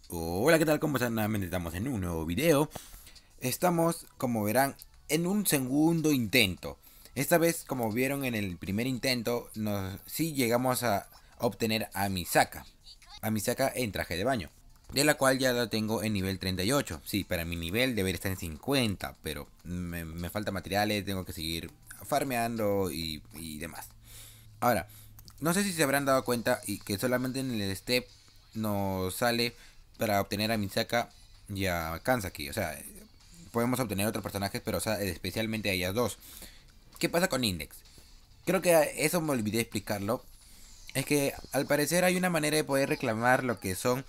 Hola, ¿qué tal? ¿Cómo están? Nuevamente estamos en un nuevo video. Estamos, como verán, en un segundo intento. Esta vez, como vieron en el primer intento, sí llegamos a obtener a Misaka. A Misaka en traje de baño. De la cual ya la tengo en nivel 38. Sí, para mi nivel debería estar en 50. Pero me falta materiales, tengo que seguir farmeando y demás. Ahora, no sé si se habrán dado cuenta y que solamente en el step nos sale para obtener a Misaka y a Kansaki. O sea, podemos obtener otros personajes, pero o sea, especialmente a ellas dos. ¿Qué pasa con Index? Creo que eso me olvidé explicarlo. Es que al parecer hay una manera de poder reclamar lo que son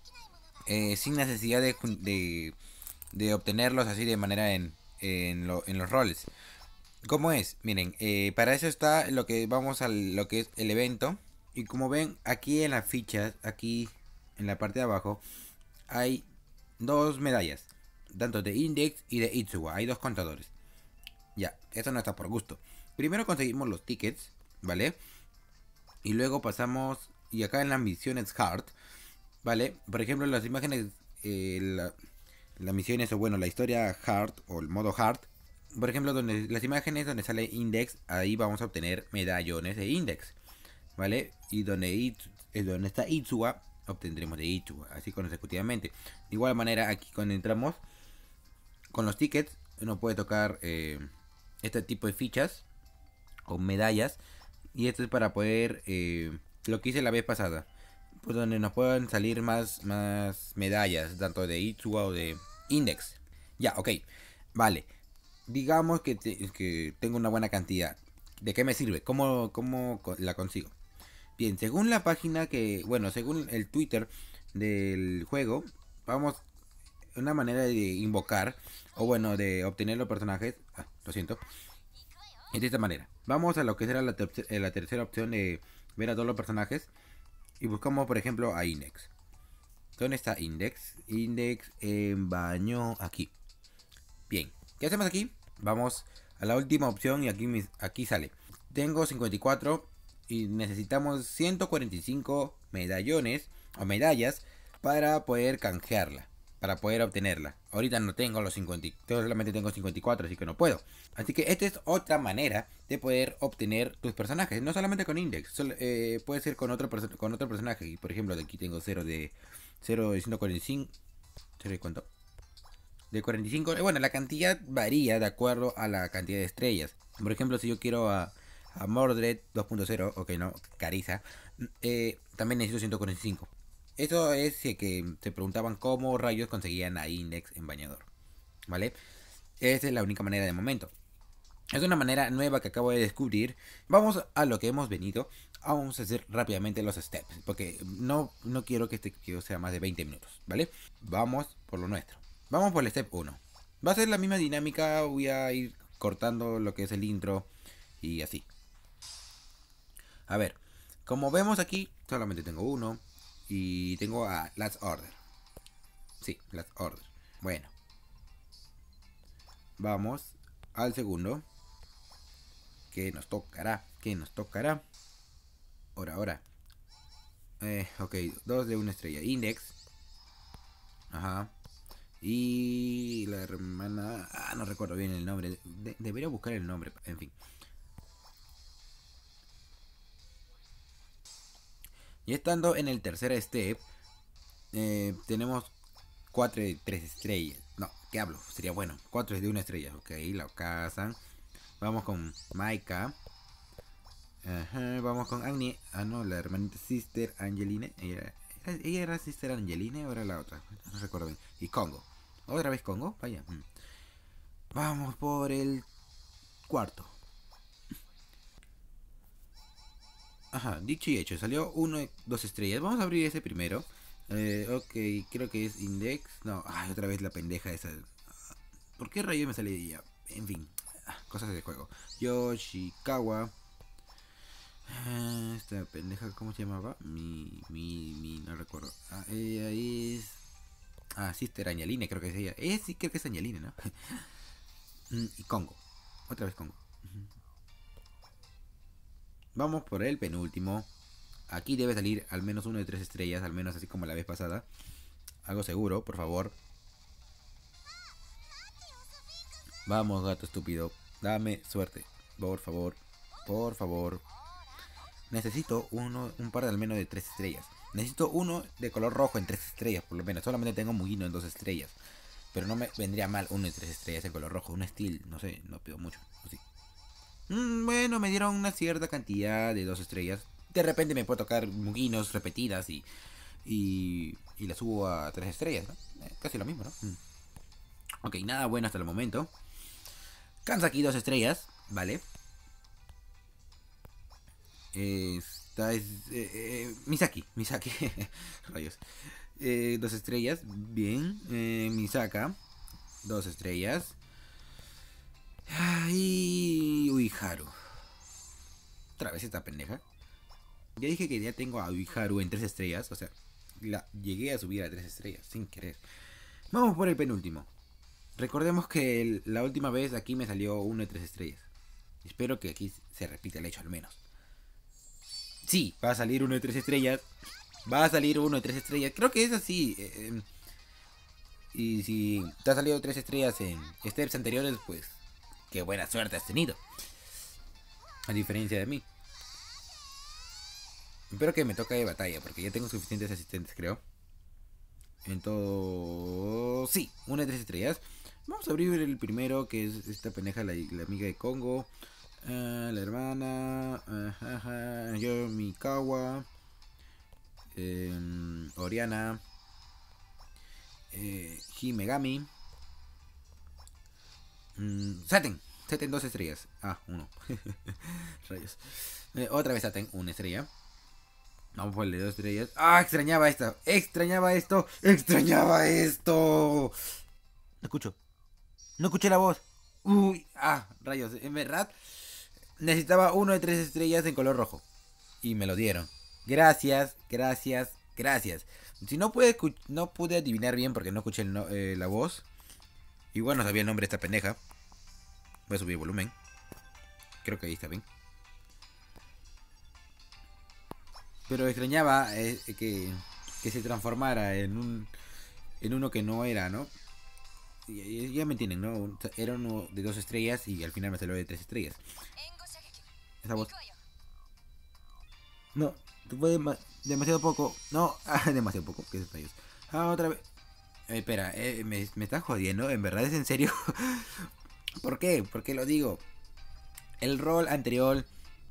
sin necesidad de obtenerlos así de manera en los roles. ¿Cómo es? Miren, para eso está lo que vamos a lo que es el evento. Y como ven, aquí en las fichas, aquí en la parte de abajo, hay dos medallas. Tanto de Index y de Itsuwa. Hay dos contadores. Ya, eso no está por gusto. Primero conseguimos los tickets, ¿vale? Y luego pasamos, y acá en las misiones hard, ¿vale? Por ejemplo, las imágenes, las misiones, o bueno, la historia hard o el modo hard. Por ejemplo, donde las imágenes donde sale Index, ahí vamos a obtener medallones de Index, ¿vale? Y donde está Itsuwa, obtendremos de Itsuwa, así consecutivamente. De igual manera, aquí cuando entramos con los tickets, uno puede tocar este tipo de fichas o medallas. Y esto es para poder, lo que hice la vez pasada, pues donde nos puedan salir más medallas, tanto de Itsuwa o de Index. Ya, ok, vale. Digamos que tengo una buena cantidad. ¿De qué me sirve? ¿Cómo la consigo? Bien, según la página bueno, según el Twitter del juego, vamos, una manera de invocar, o bueno, de obtener los personajes, lo siento, es de esta manera. Vamos a lo que será la tercera opción de ver a todos los personajes y buscamos, por ejemplo, a Index. ¿Dónde está Index? Index en baño aquí. Bien, ¿qué hacemos aquí? Vamos a la última opción y aquí sale. Tengo 54 y necesitamos 145 medallones o medallas para poder canjearla, para poder obtenerla. Ahorita no tengo los 50, solamente tengo 54, así que no puedo. Así que esta es otra manera de poder obtener tus personajes, no solamente con Index, puede ser con otro personaje. Y por ejemplo, de aquí tengo 0 de 145, 0 de cuánto, de 45. Bueno, la cantidad varía de acuerdo a la cantidad de estrellas. Por ejemplo, si yo quiero a Mordred 2.0, ok, no, Cariza, también necesito 145. Eso es si que se preguntaban cómo rayos conseguían a Index en bañador, ¿vale? Esa es la única manera de momento. Es una manera nueva que acabo de descubrir. Vamos a lo que hemos venido. Vamos a hacer rápidamente los steps, porque no quiero que este video sea más de 20 minutos, ¿vale? Vamos por lo nuestro. Vamos por el step 1. Va a ser la misma dinámica, voy a ir cortando lo que es el intro y así. A ver, como vemos aquí, solamente tengo uno y tengo a Last Order. Sí, Last Order. Bueno, vamos al segundo, que nos tocará, Ahora. Ok, dos de una estrella. Index. Ajá. Y la hermana... no recuerdo bien el nombre. Debería buscar el nombre. En fin. Y estando en el tercer step, tenemos 4 de 3 estrellas. No, ¿qué hablo? Sería bueno. 4 de una estrella. Ok, la casan. Vamos con Maika. Ajá, vamos con Agni. No, la hermanita Sister Angeline. Ella era Sister Angeline o era la otra. No recuerdo bien. Y Congo. ¿Otra vez Congo? Vaya. Vamos por el cuarto. Ajá, dicho y hecho. Salió uno, dos estrellas. Vamos a abrir ese primero. Ok, creo que es Index. No, otra vez la pendeja esa. ¿Por qué rayo me sale de ella? En fin, cosas del juego. Yoshikawa. Esta pendeja, ¿cómo se llamaba? No recuerdo. Ella es... Sister Angeline, creo que es ella. Sí, creo que es Angeline, ¿no? Y Congo. Otra vez Congo. Vamos por el penúltimo. Aquí debe salir al menos uno de 3 estrellas, al menos así como la vez pasada. Algo seguro, por favor. Vamos, gato estúpido. Dame suerte. Por favor. Por favor. Necesito un par de al menos de 3 estrellas. Necesito uno de color rojo en 3 estrellas, por lo menos. Solamente tengo Mugino en 2 estrellas. Pero no me vendría mal uno de 3 estrellas en color rojo. Un steel, no sé, no pido mucho. Así. Bueno, me dieron una cierta cantidad de 2 estrellas. De repente me puedo tocar Muginos repetidas y la subo a 3 estrellas, ¿no? Casi lo mismo, ¿no? Ok, nada bueno hasta el momento. Kansaki 2 estrellas, vale. Esta es Misaki, rayos. 2 estrellas, bien. Misaka, 2 estrellas. Y Uiharu. Otra vez esta pendeja. Ya dije que ya tengo a Uiharu en 3 estrellas. O sea, la llegué a subir a 3 estrellas sin querer. Vamos por el penúltimo. Recordemos que la última vez aquí me salió uno de 3 estrellas. Espero que aquí se repita el hecho al menos. Sí, va a salir uno de 3 estrellas. Va a salir uno de 3 estrellas. Creo que es así. Y si te ha salido 3 estrellas en steps anteriores, pues qué buena suerte has tenido. A diferencia de mí. Espero que me toque de batalla, porque ya tengo suficientes asistentes, creo. Entonces, sí, una de 3 estrellas. Vamos a abrir el primero, que es esta pendeja, la amiga de Congo. La hermana. Yo, Mikawa. Oriana. Himegami. Saten. Saten 2 estrellas. Ah, 1. Rayos. Otra vez Saten, 1 estrella. Vamos por el de 2 estrellas. ¡Ah! Extrañaba esto. Extrañaba esto. Extrañaba esto. No escucho. No escuché la voz. Uy. Ah, rayos. En verdad, necesitaba uno de 3 estrellas en color rojo. Y me lo dieron. Gracias, gracias, gracias. Si no pude adivinar bien porque no escuché la voz. Igual no sabía el nombre de esta pendeja. Voy a subir el volumen. Creo que ahí está bien. Pero extrañaba que se transformara en uno que no era, ¿no? Ya me entienden, ¿no? Era uno de 2 estrellas y al final me salió de 3 estrellas. Esa voz. No, fue demasiado poco. No, demasiado poco. ¿Qué es rayos? Otra vez. Espera, me estás jodiendo. ¿En verdad es en serio? ¿Por qué? ¿Por qué lo digo? El rol anterior.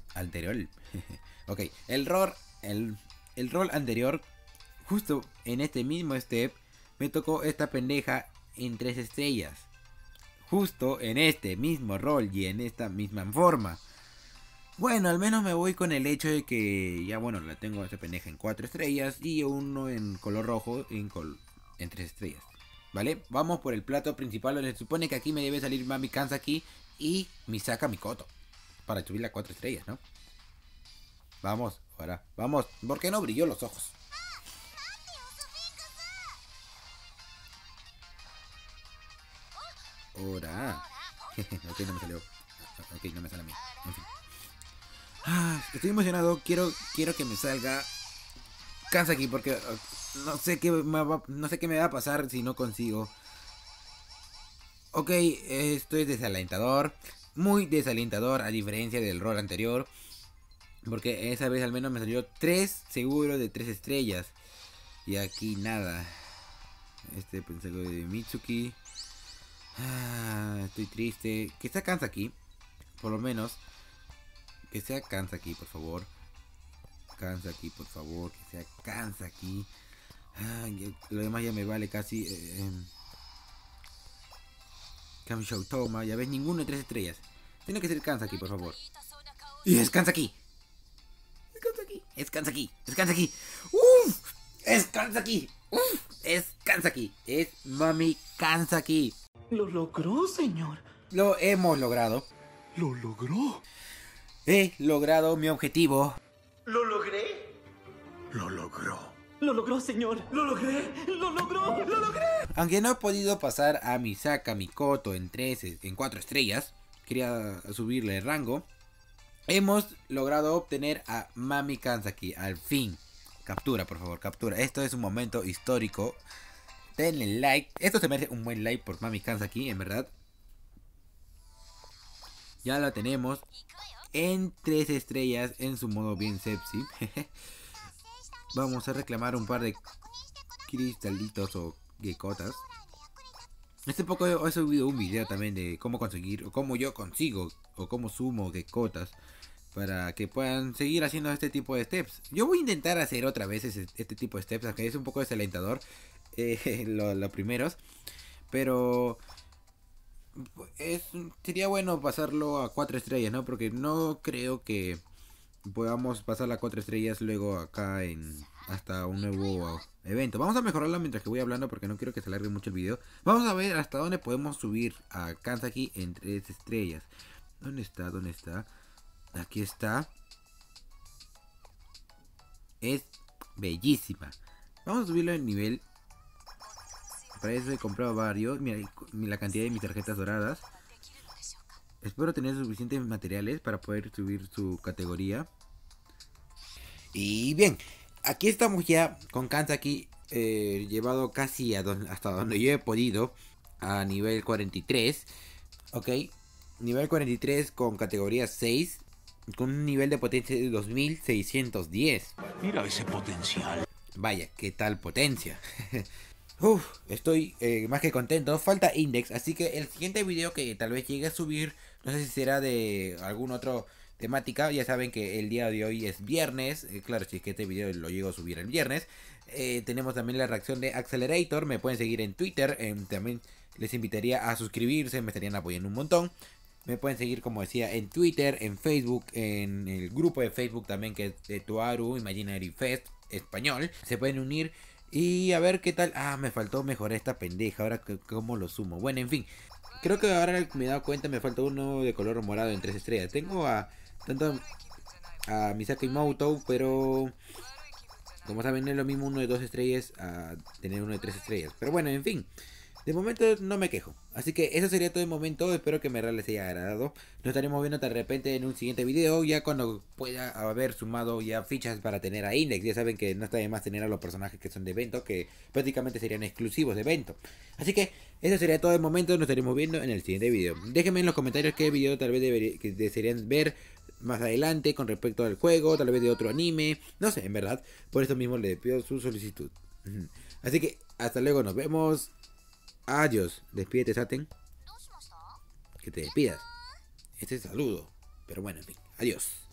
Ok, el rol anterior. Justo en este mismo step. Me tocó esta pendeja en 3 estrellas. Justo en este mismo rol y en esta misma forma. Bueno, al menos me voy con el hecho de que ya bueno, la tengo esta pendeja en 4 estrellas y uno en color rojo en 3 estrellas. ¿Vale? Vamos por el plato principal donde se supone que aquí me debe salir Mami Kansaki y Misaka Mikoto. Para subirla a 4 estrellas, ¿no? Vamos, ahora, vamos. ¿Por qué no brilló los ojos? Ahora. Ok, no me salió. Ok, no me sale a mí. En fin. Estoy emocionado. Quiero que me salga Kansaki porque no sé qué me va a pasar si no consigo. Ok, esto es desalentador. Muy desalentador a diferencia del rol anterior. Porque esa vez al menos me salió 3 seguro de 3 estrellas. Y aquí nada. Pensé de Mitsuki. Estoy triste. Que sea Kansaki. Por lo menos. Que sea Kansaki, por favor. Kansaki, por favor. Que sea Kansaki. Lo demás ya me vale casi. Kamishou Toma. Ya ves, ninguno de 3 estrellas. Tiene que ser Kansaki, por favor. Y es Kansaki. Es Kansaki. Es Kansaki. Es Kansaki. ¡Uf! Es Kansaki. ¡Uf! Es Kansaki. Es Mami Kansaki. Lo logró, señor. Lo hemos logrado. Lo logró. He logrado mi objetivo. ¿Lo logré? Lo logró. Lo logró, señor. Lo logré. Lo logró. Lo logré. Aunque no he podido pasar a Misaka Mikoto en 4 estrellas, quería subirle el rango. Hemos logrado obtener a Mami Kansaki. Al fin. Captura, por favor, captura. Esto es un momento histórico. denle like. Esto se merece un buen like por Mami Kanza aquí, en verdad. Ya la tenemos en 3 estrellas en su modo bien sepsi. Vamos a reclamar un par de cristalitos o gekotas. Hace poco he subido un video también de cómo conseguir, o cómo yo consigo, o cómo sumo gekotas, para que puedan seguir haciendo este tipo de steps. Yo voy a intentar hacer otra vez este tipo de steps, aunque es un poco desalentador los primeros. Pero sería bueno pasarlo a 4 estrellas, ¿no? Porque no creo que podamos pasar las 4 estrellas luego acá hasta un nuevo evento. Vamos a mejorarla mientras que voy hablando porque no quiero que se alargue mucho el video. Vamos a ver hasta dónde podemos subir a Kanzaki en 3 estrellas. ¿Dónde está? ¿Dónde está? Aquí está. Es bellísima. Vamos a subirlo en nivel. Para eso he comprado varios. Mira la cantidad de mis tarjetas doradas. Espero tener suficientes materiales para poder subir su categoría. Y bien, aquí estamos ya con Kanzaki llevado casi hasta donde yo he podido, a nivel 43. Ok, nivel 43 con categoría 6, con un nivel de potencia de 2610. Mira ese potencial. Vaya, qué tal potencia. Estoy más que contento. Falta Index, así que el siguiente video que tal vez llegue a subir, no sé si será de algún otro temática. Ya saben que el día de hoy es viernes. Claro, si es que este video lo llego a subir el viernes. Tenemos también la reacción de Accelerator. Me pueden seguir en Twitter. También les invitaría a suscribirse. Me estarían apoyando un montón. Me pueden seguir, como decía, en Twitter, en Facebook, en el grupo de Facebook también, que es de Tuaru Imaginary Fest español. Se pueden unir y a ver qué tal. Me faltó mejorar esta pendeja. Ahora cómo lo sumo. Bueno, en fin. Creo que ahora me he dado cuenta, me falta uno de color morado en 3 estrellas. Tengo tanto a Misako y Mouto, pero como saben no es lo mismo uno de 2 estrellas a tener uno de 3 estrellas. Pero bueno, en fin. De momento no me quejo. Así que eso sería todo de momento. Espero que les haya agradado. Nos estaremos viendo de repente en un siguiente video. Ya cuando pueda haber sumado ya fichas para tener a Index. Ya saben que no está de más tener a los personajes que son de evento, que prácticamente serían exclusivos de evento. Así que eso sería todo de momento. Nos estaremos viendo en el siguiente video. Déjenme en los comentarios qué video tal vez desearían ver más adelante con respecto al juego. Tal vez de otro anime. No sé, en verdad. Por eso mismo les pido su solicitud. Así que hasta luego. Nos vemos. Adiós. Despídete, Saten. Que te despidas. Este es saludo. Pero bueno, en fin. Adiós.